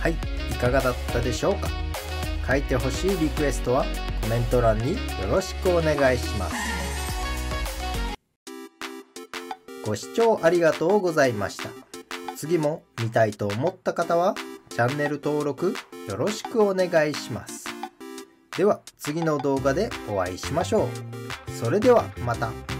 はい、いかがだったでしょうか。書いてほしいリクエストはコメント欄によろしくお願いします。ご視聴ありがとうございました。次も見たいと思った方はチャンネル登録よろしくお願いします。では次の動画でお会いしましょう。それではまた。